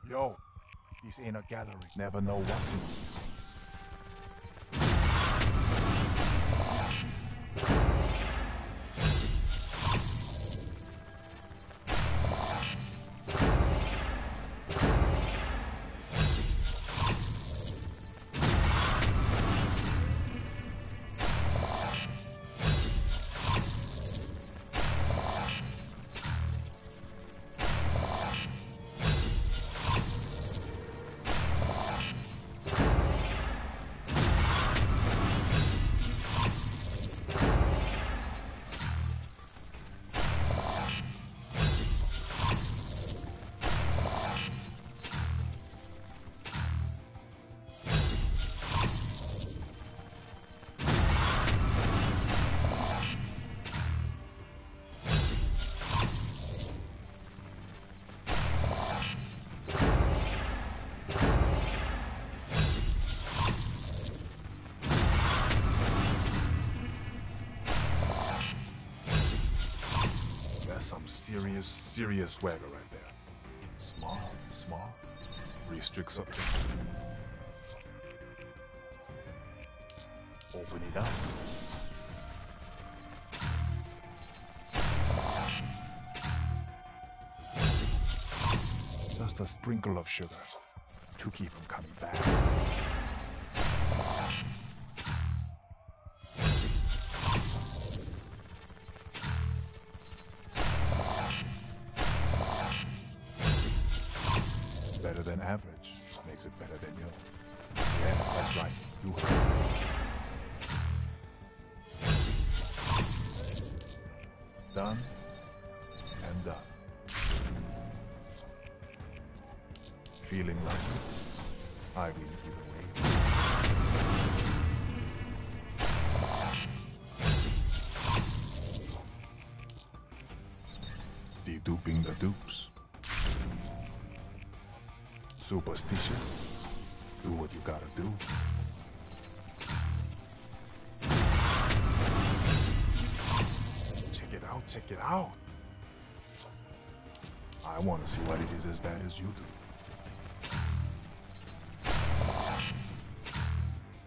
Yo, these ain't a gallery. Never know what's in these. Some serious swagger right there. Smart. Restricts up. Open it up. Just a sprinkle of sugar to keep them coming back. Better than average makes it better than you. Yeah, that's right. You heard. Done and done. Feeling lucky? I will give away. Deduping the dupes. Superstition. Do what you gotta do. Check it out. I wanna see what it is as bad as you do.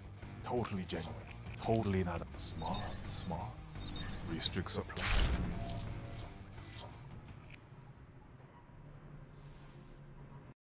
Totally genuine. Totally not smart. Restrict supply.